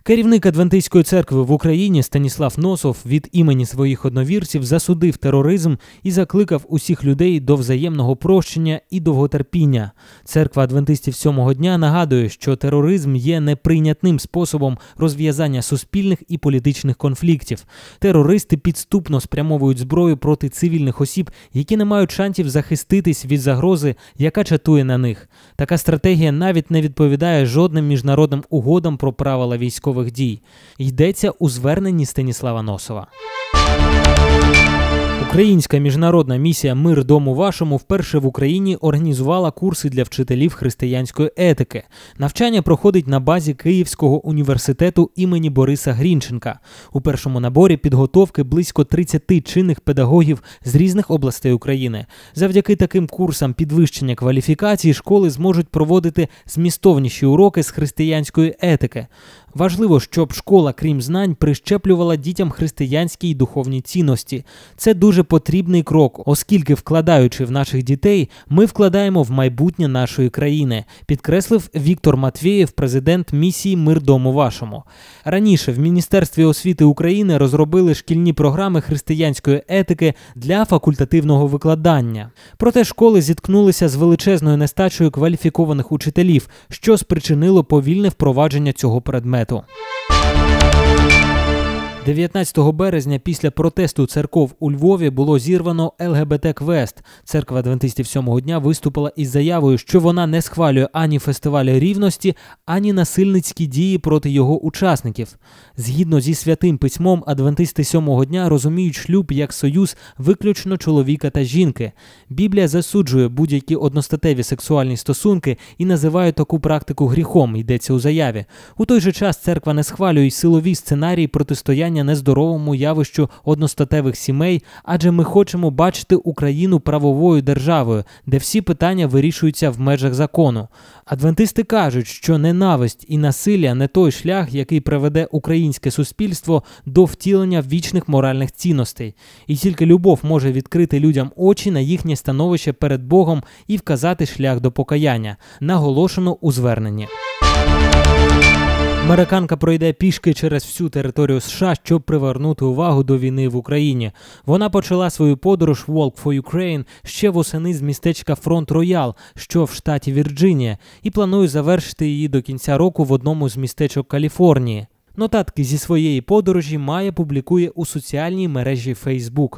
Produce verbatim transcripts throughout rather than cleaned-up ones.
Керівник Адвентистської церкви в Україні Станіслав Носов від імені своїх одновірців засудив тероризм і закликав усіх людей до взаємного прощення і довготерпіння. Церква адвентистів сьомого дня нагадує, що тероризм є неприйнятним способом розв'язання суспільних і політичних конфліктів. Терористи підступно спрямовують зброю проти цивільних осіб, які не мають шансів захиститись від загрози, яка чатує на них. Така стратегія навіть не відповідає жодним міжнародним угодам про правила військових дій. Йдеться у зверненні Станіслава Носова. Українська міжнародна місія «Мир дому вашому» вперше в Україні організувала курси для вчителів християнської етики. Навчання проходить на базі Київського університету імені Бориса Грінченка. У першому наборі підготовки близько тридцяти чинних педагогів з різних областей України. Завдяки таким курсам підвищення кваліфікації школи зможуть проводити змістовніші уроки з християнської етики. Важливо, щоб школа, крім знань, прищеплювала дітям християнські й духовні цінності. Це дуже потрібний крок, оскільки, вкладаючи в наших дітей, ми вкладаємо в майбутнє нашої країни, підкреслив Віктор Матвєєв, президент місії «Мир дому вашому». Раніше в Міністерстві освіти України розробили шкільні програми християнської етики для факультативного викладання. Проте школи зіткнулися з величезною нестачею кваліфікованих учителів, що спричинило повільне впровадження цього предмету. дев'ятнадцятого березня після протесту церков у Львові було зірвано ел ге бе те-квест. Церква адвентистів сьомого дня виступила із заявою, що вона не схвалює ані фестиваль рівності, ані насильницькі дії проти його учасників. Згідно зі Святим Письмом, адвентисти сьомого дня розуміють шлюб як союз виключно чоловіка та жінки. Біблія засуджує будь-які одностатеві сексуальні стосунки і називає таку практику гріхом, йдеться у заяві. У той же час церква не схвалює силові сценарії протистояння нездоровому явищу одностатевих сімей, адже ми хочемо бачити Україну правовою державою, де всі питання вирішуються в межах закону. Адвентисти кажуть, що ненависть і насилля не той шлях, який приведе українське суспільство до втілення вічних моральних цінностей. І тільки любов може відкрити людям очі на їхнє становище перед Богом і вказати шлях до покаяння, наголошено у зверненні. Американка пройде пішки через всю територію США, щоб привернути увагу до війни в Україні. Вона почала свою подорож Walk for Ukraine ще восени з містечка Фронт-Роял, що в штаті Вірджинія, і планує завершити її до кінця року в одному з містечок Каліфорнії. Нотатки зі своєї подорожі Майя публікує у соціальній мережі Facebook.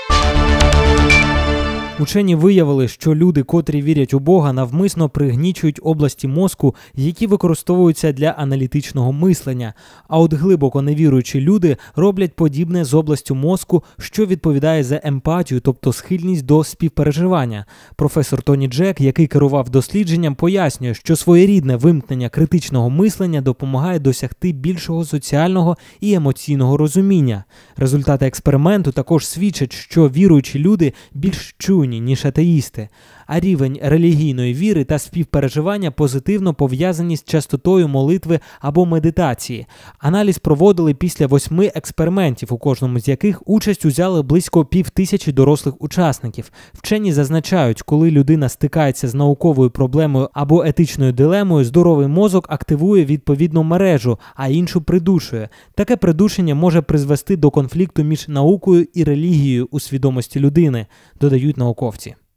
Учені виявили, що люди, котрі вірять у Бога, навмисно пригнічують області мозку, які використовуються для аналітичного мислення, а от глибоко невіруючі люди роблять подібне з областю мозку, що відповідає за емпатію, тобто схильність до співпереживання. Професор Тоні Джек, який керував дослідженням, пояснює, що своєрідне вимкнення критичного мислення допомагає досягти більшого соціального і емоційного розуміння. Результати експерименту також свідчать, що віруючі люди більш чуйні, ніж атеїсти, а рівень релігійної віри та співпереживання позитивно пов'язані з частотою молитви або медитації. Аналіз проводили після восьми експериментів, у кожному з яких участь узяли близько півтисячі дорослих учасників. Вчені зазначають, коли людина стикається з науковою проблемою або етичною дилемою, здоровий мозок активує відповідну мережу, а іншу придушує. Таке придушення може призвести до конфлікту між наукою і релігією у свідомості людини, додають науковці.